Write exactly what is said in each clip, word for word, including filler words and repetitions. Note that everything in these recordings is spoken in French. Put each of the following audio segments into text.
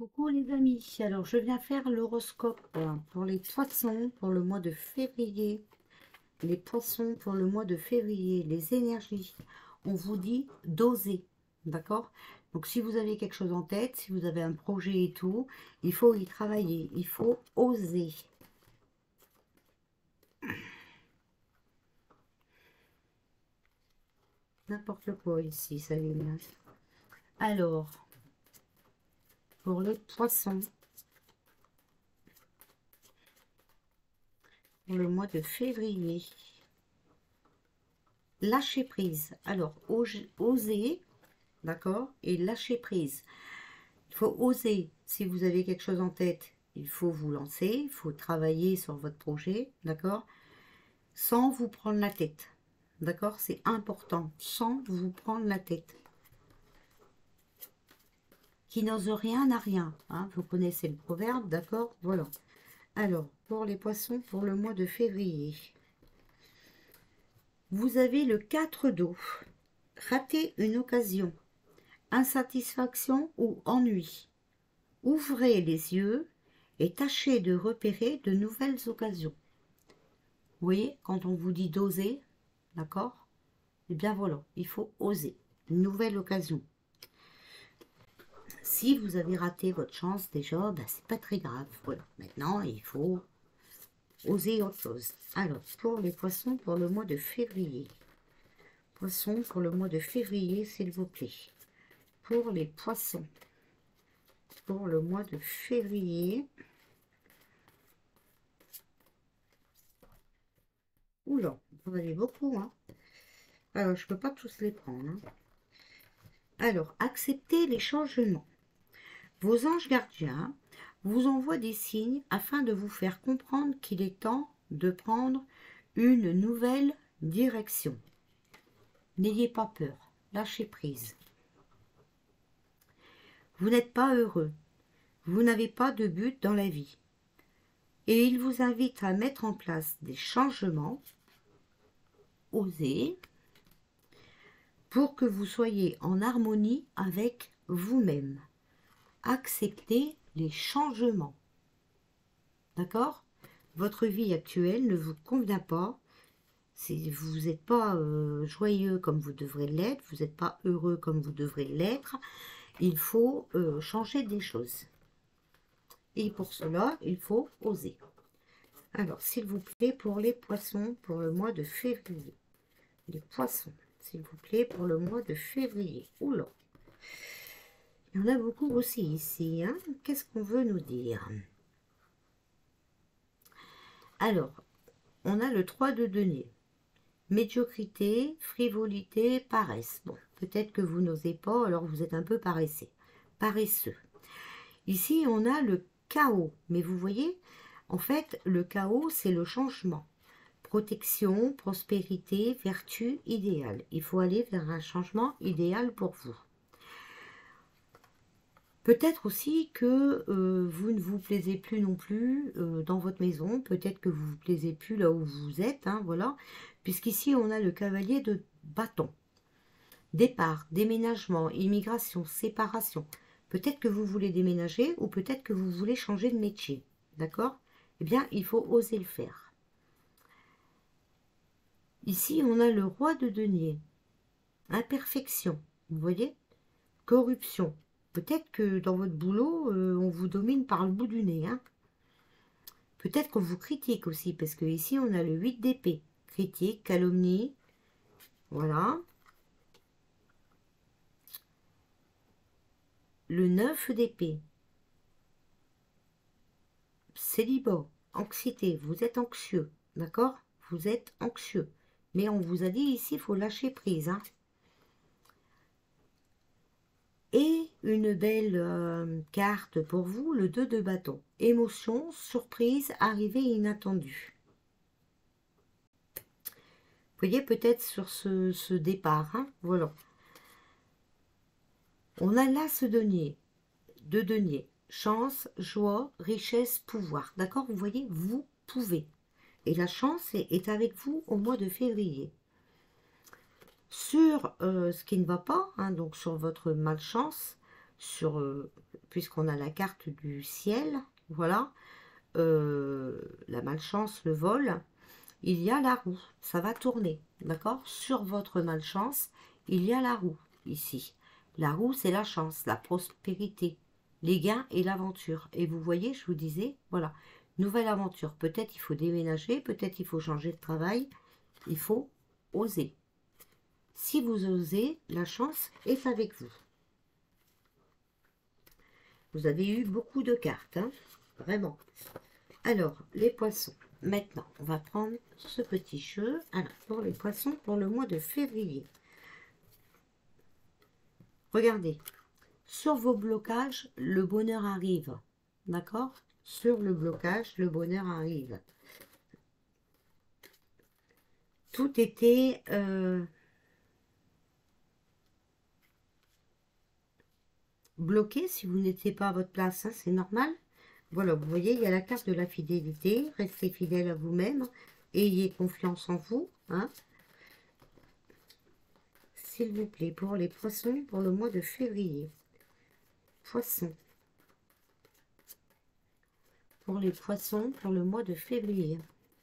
Coucou les amis, alors je viens faire l'horoscope euh, pour les poissons pour le mois de février. Les poissons pour le mois de février, les énergies. On vous dit d'oser, d'accord? Donc si vous avez quelque chose en tête, si vous avez un projet et tout, il faut y travailler, il faut oser. N'importe quoi ici, ça y est bien. Alors, pour les poissons, pour le mois de février, lâcher prise. Alors, oser, d'accord, et lâcher prise. Il faut oser. Si vous avez quelque chose en tête, il faut vous lancer, il faut travailler sur votre projet, d'accord, sans vous prendre la tête, d'accord, c'est important, sans vous prendre la tête. Qui n'ose rien n'a rien, hein, vous connaissez le proverbe, d'accord, voilà. Alors, pour les poissons, pour le mois de février, vous avez le quatre d'eau, rater une occasion, insatisfaction ou ennui. Ouvrez les yeux et tâchez de repérer de nouvelles occasions. Vous voyez, quand on vous dit d'oser, d'accord, eh bien voilà, il faut oser. Une nouvelle occasion. Si vous avez raté votre chance déjà, ben c'est pas très grave. Voilà, maintenant il faut oser autre chose. Alors, pour les poissons, pour le mois de février. Poissons, pour le mois de février, s'il vous plaît. Pour les poissons, pour le mois de février. Oula, vous en avez beaucoup, hein. Alors, je ne peux pas tous les prendre. Hein. Alors, acceptez les changements. Vos anges gardiens vous envoient des signes afin de vous faire comprendre qu'il est temps de prendre une nouvelle direction. N'ayez pas peur, lâchez prise. Vous n'êtes pas heureux, vous n'avez pas de but dans la vie. Et il vous invite à mettre en place des changements, osez, pour que vous soyez en harmonie avec vous-même. Acceptez les changements. D'accord? Votre vie actuelle ne vous convient pas. Vous n'êtes pas euh, joyeux comme vous devrez l'être. Vous n'êtes pas heureux comme vous devrez l'être. Il faut euh, changer des choses. Et pour cela, il faut oser. Alors, s'il vous plaît, pour les poissons, pour le mois de février. Les poissons, s'il vous plaît, pour le mois de février. Oula! Il y en a beaucoup aussi ici. Hein. Qu'est-ce qu'on veut nous dire? Alors, on a le trois de denier. Médiocrité, frivolité, paresse. Bon, peut-être que vous n'osez pas, alors vous êtes un peu paresseux. Paresseux. Ici, on a le chaos. Mais vous voyez, en fait, le chaos, c'est le changement. Protection, prospérité, vertu, idéal. Il faut aller vers un changement idéal pour vous. Peut-être aussi que euh, vous ne vous plaisez plus non plus euh, dans votre maison. Peut-être que vous ne vous plaisez plus là où vous êtes. Hein, voilà. Puisqu'ici, on a le cavalier de bâton. Départ, déménagement, immigration, séparation. Peut-être que vous voulez déménager ou peut-être que vous voulez changer de métier. D'accord? Eh bien, il faut oser le faire. Ici, on a le roi de denier. Imperfection. Vous voyez? Corruption. Peut-être que dans votre boulot, euh, on vous domine par le bout du nez. Hein. Peut-être qu'on vous critique aussi, parce que ici, on a le huit d'épée. Critique, calomnie. Voilà. Le neuf d'épée. Célibat. Anxiété. Vous êtes anxieux. D'accord? Vous êtes anxieux. Mais on vous a dit ici, il faut lâcher prise. Hein. Et une belle euh, carte pour vous, le deux de bâton. Émotion, surprise, arrivée inattendue. Vous voyez peut-être sur ce, ce départ. Hein, voilà. On a là ce denier. Deux deniers. Chance, joie, richesse, pouvoir. D'accord? Vous voyez, vous pouvez. Et la chance est, est avec vous au mois de février. Sur euh, ce qui ne va pas, hein, donc sur votre malchance, sur, euh, puisqu'on a la carte du ciel, voilà, euh, la malchance, le vol, il y a la roue, ça va tourner, d'accord? Sur votre malchance, il y a la roue, ici. La roue, c'est la chance, la prospérité, les gains et l'aventure. Et vous voyez, je vous disais, voilà, nouvelle aventure. Peut-être il faut déménager, peut-être il faut changer de travail, il faut oser. Si vous osez, la chance est avec vous. Vous avez eu beaucoup de cartes, hein, vraiment. Alors, les poissons. Maintenant, on va prendre ce petit jeu. Alors, pour les poissons, pour le mois de février. Regardez, sur vos blocages, le bonheur arrive. D'accord? Sur le blocage, le bonheur arrive. Tout était... Euh, bloqué si vous n'étiez pas à votre place, hein, c'est normal. Voilà, vous voyez, il y a la carte de la fidélité. Restez fidèle à vous-même. Ayez confiance en vous. Hein. S'il vous plaît, pour les poissons, pour le mois de février. Poissons. Pour les poissons, pour le mois de février.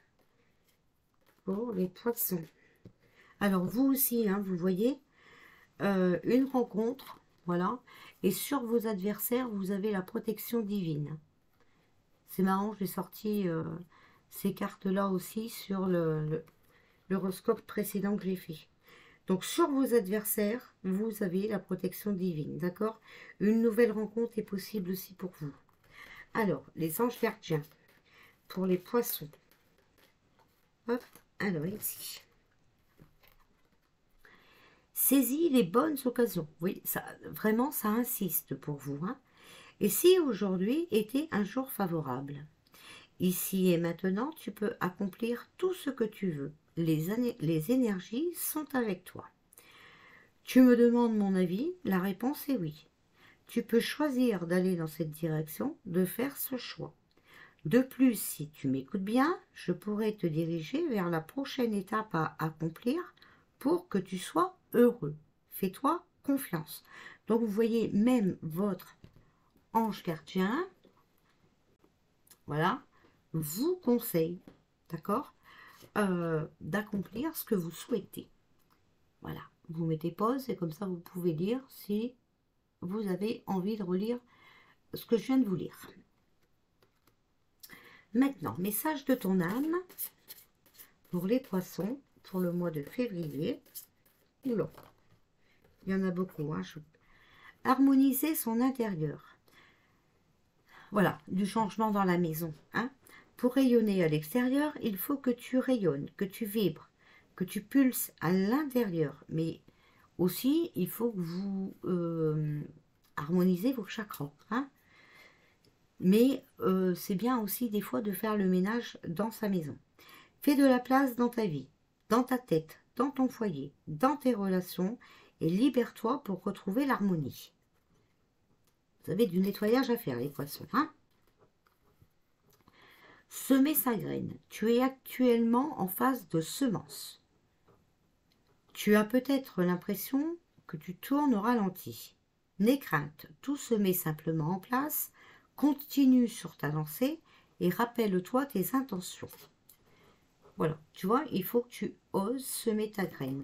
Pour les poissons. Alors, vous aussi, hein, vous voyez, euh, une rencontre, voilà. Et sur vos adversaires, vous avez la protection divine. C'est marrant, j'ai sorti euh, ces cartes-là aussi sur le, l'horoscope précédent que j'ai fait. Donc, sur vos adversaires, vous avez la protection divine, d'accord? Une nouvelle rencontre est possible aussi pour vous. Alors, les anges gardiens, pour les poissons. Hop, alors ici. Saisis les bonnes occasions. Oui, ça, vraiment, ça insiste pour vous. Hein. Et si aujourd'hui était un jour favorable? Ici et maintenant, tu peux accomplir tout ce que tu veux. Les, années, les énergies sont avec toi. Tu me demandes mon avis? La réponse est oui. Tu peux choisir d'aller dans cette direction, de faire ce choix. De plus, si tu m'écoutes bien, je pourrais te diriger vers la prochaine étape à accomplir pour que tu sois heureux. Fais-toi confiance. Donc, vous voyez, même votre ange gardien, voilà, vous conseille, d'accord, euh, d'accomplir ce que vous souhaitez. Voilà, vous mettez pause et comme ça, vous pouvez lire si vous avez envie de relire ce que je viens de vous lire. Maintenant, message de ton âme pour les poissons pour le mois de février. Oula, il y en a beaucoup. Hein, je... Harmoniser son intérieur. Voilà, du changement dans la maison. Hein. Pour rayonner à l'extérieur, il faut que tu rayonnes, que tu vibres, que tu pulses à l'intérieur. Mais aussi, il faut que vous euh, harmonisez vos chakras. Hein. Mais euh, c'est bien aussi des fois de faire le ménage dans sa maison. Fais de la place dans ta vie, dans ta tête, dans ton foyer, dans tes relations et libère-toi pour retrouver l'harmonie. Vous avez du nettoyage à faire, les poissons. Hein? Semer sa graine. Tu es actuellement en phase de semence. Tu as peut-être l'impression que tu tournes au ralenti. N'aie crainte, tout se met simplement en place. Continue sur ta lancée et rappelle-toi tes intentions. Voilà, tu vois, il faut que tu oses semer ta graine.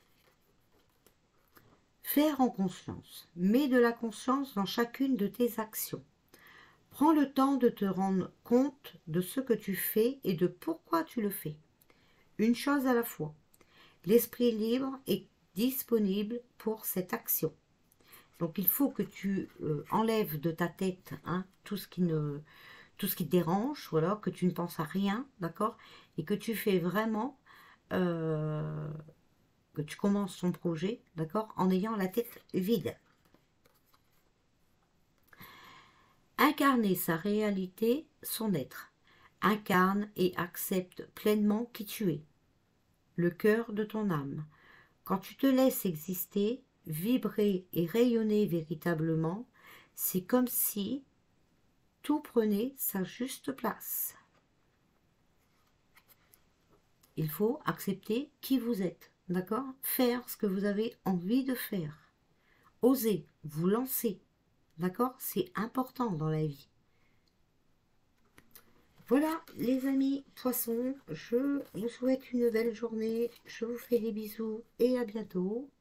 Faire en conscience. Mets de la conscience dans chacune de tes actions. Prends le temps de te rendre compte de ce que tu fais et de pourquoi tu le fais. Une chose à la fois. L'esprit libre est disponible pour cette action. Donc il faut que tu euh, enlèves de ta tête hein, tout ce qui ne, tout ce qui te dérange, voilà, que tu ne penses à rien, d'accord, et que tu fais vraiment, euh, que tu commences ton projet, d'accord, en ayant la tête vide. Incarner sa réalité, son être. Incarne et accepte pleinement qui tu es. Le cœur de ton âme. Quand tu te laisses exister, vibrer et rayonner véritablement, c'est comme si tout prenait sa juste place. Il faut accepter qui vous êtes, d'accord? Faire ce que vous avez envie de faire. Osez, vous lancer. D'accord? C'est important dans la vie. Voilà, les amis poissons, je vous souhaite une belle journée. Je vous fais des bisous et à bientôt.